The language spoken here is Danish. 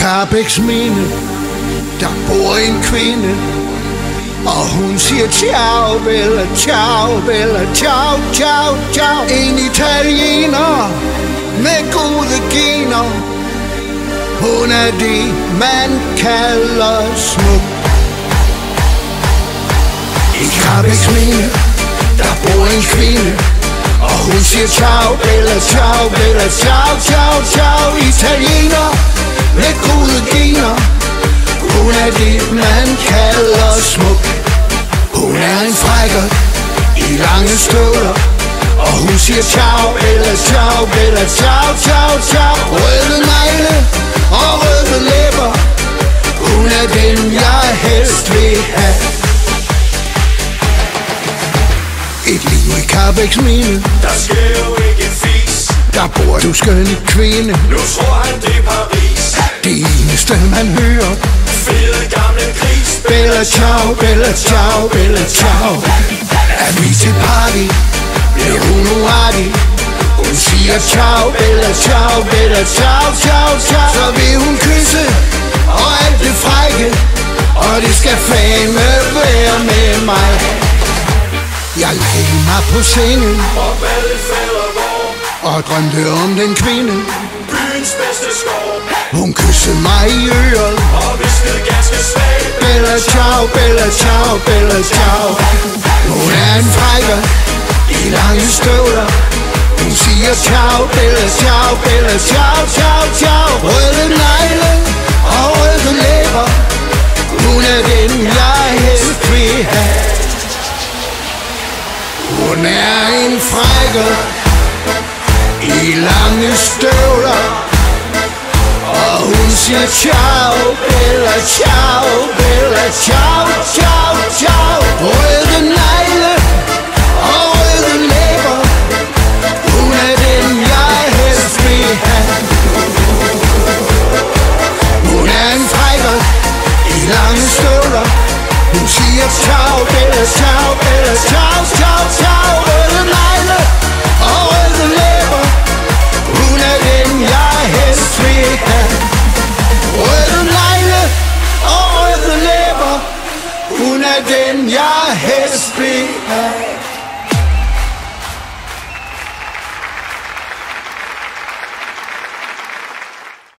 Karrebæksminde, der bor en kvinde, og hun siger ciao, bella, ciao, bella, ciao, ciao, ciao. En italiener med gode gener, hun er det, man kalder smuk. I Karrebæksminde, der bor en kvinde, og hun siger ciao, bella, ciao, bella, ciao, ciao, ciao. Italiener med gode gener, hun er det, man kalder smuk. Hun er en frækker i lange støvler, og hun siger ciao, bella, ciao, bella, ciao, ciao, ciao. Røde negle og røde læber, hun er den, jeg helst vil have. Et liv i Karrebæksminde, der sker jo ikke en fis. Der bor du skønne kvinde, nu tror han det er Paris. Det eneste man hører, fede gamle gris. Bella ciao, bella ciao, bella ciao. Er vi til party, bliver hun uartig. Hun siger ciao, bella ciao, bella ciao, ciao, ciao. Så vil hun kysse og alt det frække, og det skal fandme være med mig. Jeg lagde mig på sengen og ballet falder vor, og drømte om den kvinde, byens bedste skov. Hun kyssede mig i øret og viskede ganske svagt, bella ciao, bella ciao, bella ciao. Hun er en frækker i lange støvler, hun siger ciao, bella ciao, bella ciao, ciao, ciao. Røde negle og røde læber, hun er den, jeg helst vil have. Hun er en frækker i lange støvler, og hun siger ciao, bella ciao, bella ciao, ciao, ciao. Røde negle og røde læber, hun er den, jeg helst vil have. Hun er en frækker i lange støvler, hun siger ciao, bella ciao, bella ciao, ciao, ciao. Røde negle og røde læber, hun er den, jeg helst vil have. Røde negle og røde læber, hun er den, jeg helst vil have.